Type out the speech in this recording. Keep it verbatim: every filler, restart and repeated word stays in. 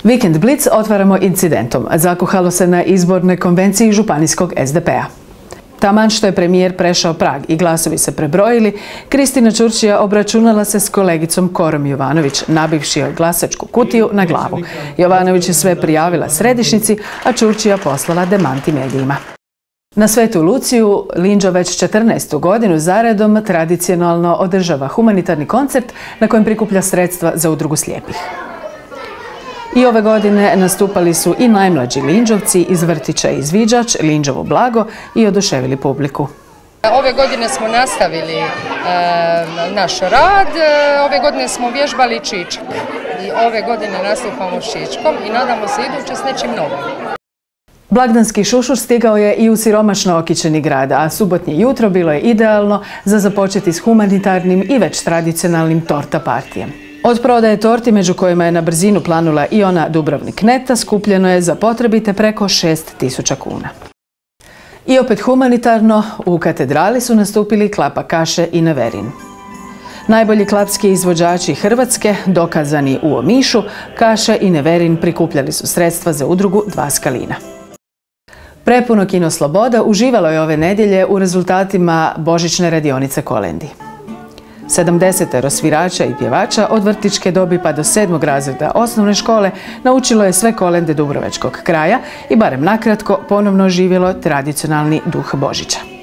Vikend Blic otvaramo incidentom. Zakuhalo se na izbornoj konvenciji županijskog S D P-a. Taman što je premijer prešao prag i glasovi se prebrojili, Kristina Ćurčija obračunala se s kolegicom Korom Jovanović, nabivši joj glasačku kutiju na glavu. Jovanović je sve prijavila središnjici, a Ćurčija poslala demanti medijima. Na Svetu Luciju Linđo već četrnaestu godinu zaredom tradicionalno održava humanitarni koncert na kojem prikuplja sredstva za udrugu slijepih. I ove godine nastupali su i najmlađi Linđovci iz vrtića Izviđač, Linđovo blago i oduševili publiku. Ove godine smo nastavili e, naš rad, ove godine smo vježbali čičak i ove godine nastupamo s čičkom i nadamo se iduće s nečim novim. Blagdanski šušur stigao je i u siromašno okićeni grad, a subotnje jutro bilo je idealno za započeti s humanitarnim i već tradicionalnim torta partijem. Od prodaje torti, među kojima je na brzinu planula i ona Dubrovnik Neta, skupljeno je za potrebite preko šest tisuća kuna. I opet humanitarno, u katedrali su nastupili Klapa Kaše i Neverin. Najbolji klapski izvođači Hrvatske, dokazani u Omišu, Kaše i Neverin prikupljali su sredstva za udrugu Dva skalina. Prepuno kino Sloboda uživalo je ove nedjelje u rezultatima božićne radionice kolendi. sedamdesetero svirača i pjevača od vrtićke dobi pa do sedmog razreda osnovne škole naučilo je sve kolende dubrovačkog kraja i barem nakratko ponovno oživjelo tradicionalni duh Božića.